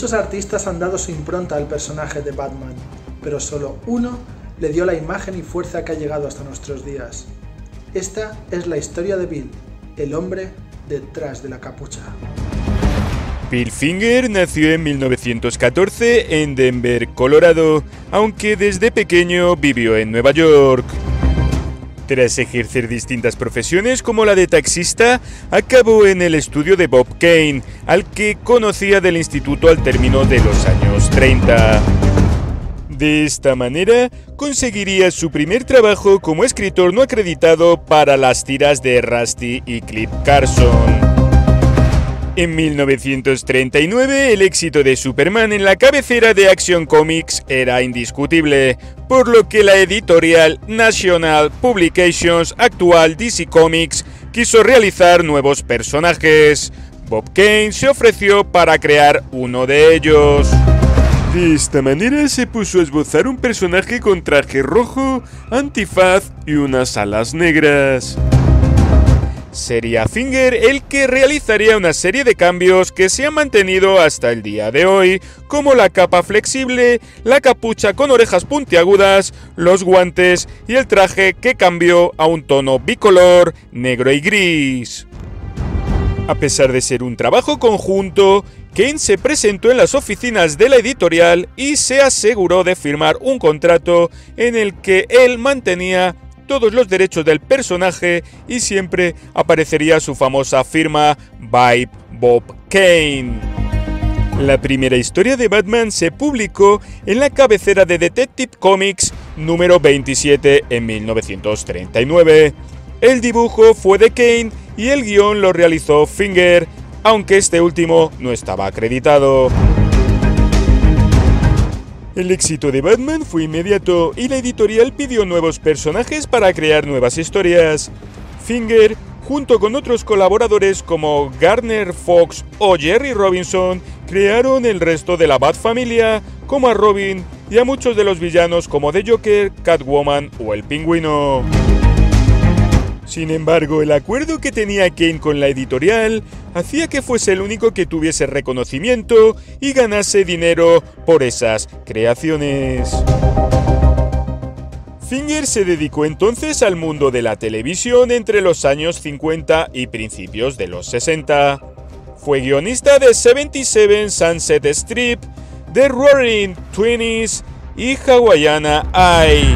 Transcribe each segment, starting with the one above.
Muchos artistas han dado su impronta al personaje de Batman, pero solo uno le dio la imagen y fuerza que ha llegado hasta nuestros días. Esta es la historia de Bill, el hombre detrás de la capucha. Bill Finger nació en 1914 en Denver, Colorado, aunque desde pequeño vivió en Nueva York. Tras ejercer distintas profesiones como la de taxista, acabó en el estudio de Bob Kane, al que conocía del instituto al término de los años 30. De esta manera, conseguiría su primer trabajo como escritor no acreditado para las tiras de Rusty y Clip Carson. En 1939, el éxito de Superman en la cabecera de Action Comics era indiscutible, por lo que la editorial National Publications, actual DC Comics, quiso realizar nuevos personajes. Bob Kane se ofreció para crear uno de ellos. De esta manera se puso a esbozar un personaje con traje rojo, antifaz y unas alas negras. Sería Finger el que realizaría una serie de cambios que se han mantenido hasta el día de hoy, como la capa flexible, la capucha con orejas puntiagudas, los guantes y el traje que cambió a un tono bicolor, negro y gris. A pesar de ser un trabajo conjunto, Kane se presentó en las oficinas de la editorial y se aseguró de firmar un contrato en el que él mantenía todos los derechos del personaje y siempre aparecería su famosa firma by Bob Kane. La primera historia de Batman se publicó en la cabecera de Detective Comics número 27 en 1939. El dibujo fue de Kane y el guión lo realizó Finger, aunque este último no estaba acreditado. El éxito de Batman fue inmediato y la editorial pidió nuevos personajes para crear nuevas historias. Finger, junto con otros colaboradores como Gardner Fox o Jerry Robinson, crearon el resto de la Bat-familia, como a Robin y a muchos de los villanos como The Joker, Catwoman o el Pingüino. Sin embargo, el acuerdo que tenía Kane con la editorial hacía que fuese el único que tuviese reconocimiento y ganase dinero por esas creaciones. Finger se dedicó entonces al mundo de la televisión entre los años 50 y principios de los 60. Fue guionista de 77 Sunset Strip, The Roaring Twenties y Hawaiiana Eye.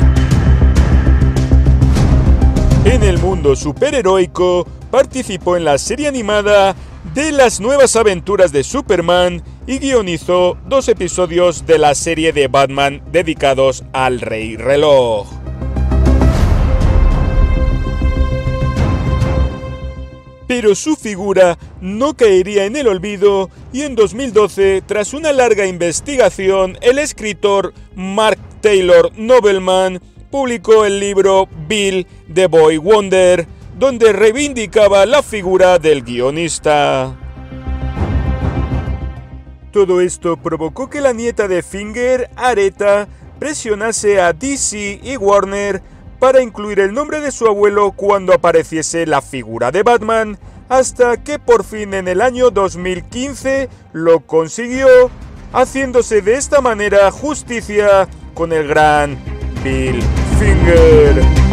En el mundo superheroico, participó en la serie animada de Las Nuevas Aventuras de Superman y guionizó 2 episodios de la serie de Batman dedicados al Rey Reloj. Pero su figura no caería en el olvido y en 2012, tras una larga investigación, el escritor Mark Taylor Nobleman publicó el libro Bill the Boy Wonder, donde reivindicaba la figura del guionista. Todo esto provocó que la nieta de Finger, Aretha, presionase a DC y Warner para incluir el nombre de su abuelo cuando apareciese la figura de Batman, hasta que por fin en el año 2015 lo consiguió, haciéndose de esta manera justicia con el gran Bill Finger.